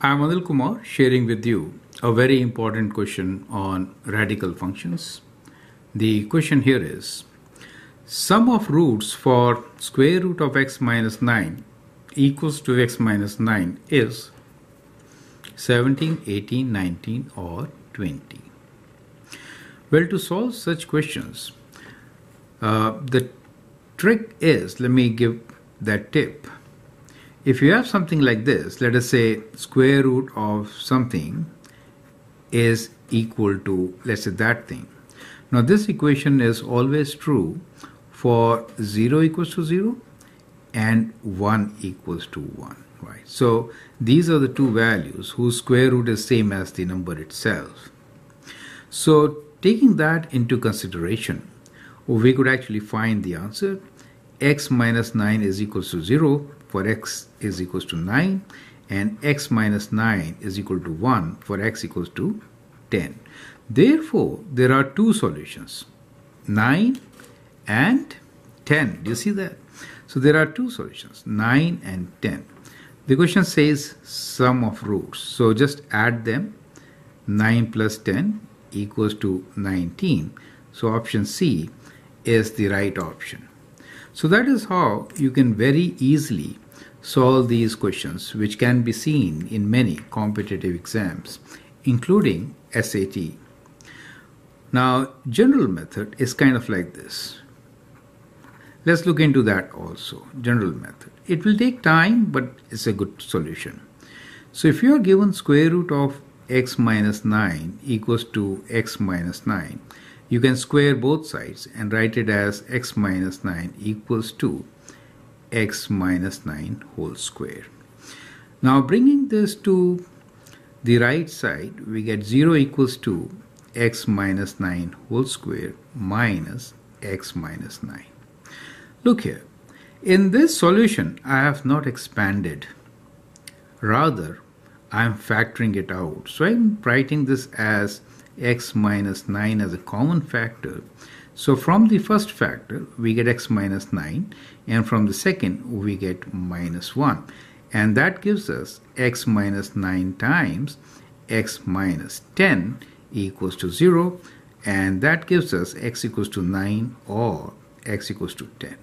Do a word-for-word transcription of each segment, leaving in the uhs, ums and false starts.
I'm Anil Kumar sharing with you a very important question on radical functions. The question here is, sum of roots for square root of x minus nine equals to x minus nine is seventeen, eighteen, nineteen or twenty. Well, to solve such questions, uh, the trick is, let me give that tip. If you have something like this, let us say square root of something is equal to, let's say, that thing. Now this equation is always true for zero equals to zero and one equals to one, right? So these are the two values whose square root is same as the number itself. So taking that into consideration, we could actually find the answer. X minus nine is equals to zero for x is equals to nine, and x minus nine is equal to one for x equals to ten. Therefore, there are two solutions, nine and ten. Do you see that? So there are two solutions, nine and ten. The question says sum of roots. So just add them. nine plus ten equals to nineteen. So option C is the right option. So that is how you can very easily solve these questions, which can be seen in many competitive exams, including S A T. Now, general method is kind of like this. Let's look into that also, general method. It will take time, but it's a good solution. So if you are given square root of x minus nine equals to x minus nine, you can square both sides and write it as x minus nine equals to x minus nine whole square. Now bringing this to the right side, we get zero equals to x minus nine whole square minus x minus nine. Look here, in this solution I have not expanded, rather I am factoring it out. So I am writing this as x minus nine as a common factor. So from the first factor we get x minus nine, and from the second we get minus one, and that gives us x minus nine times x minus ten equals to zero, and that gives us x equals to nine or x equals to ten.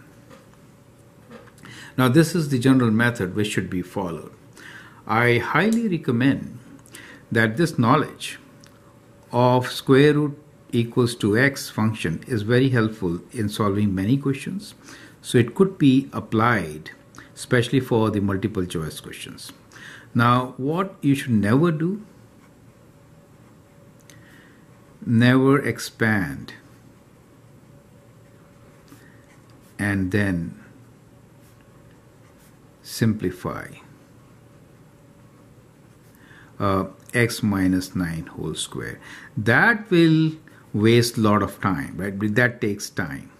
Now this is the general method which should be followed. I highly recommend that this knowledge of square root equals to x function is very helpful in solving many questions. So it could be applied especially for the multiple choice questions. Now what you should never do, never expand and then simplify uh, x minus nine whole square. That will waste a lot of time, right? But that takes time.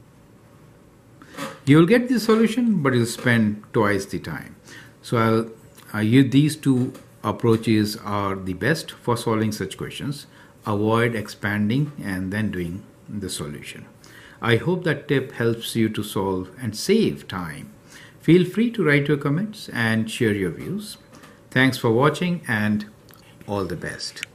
You will get the solution, but you'll spend twice the time. So I'll, uh, you, these two approaches are the best for solving such questions. Avoid expanding and then doing the solution. I hope that tip helps you to solve and save time. Feel free to write your comments and share your views. Thanks for watching and all the best.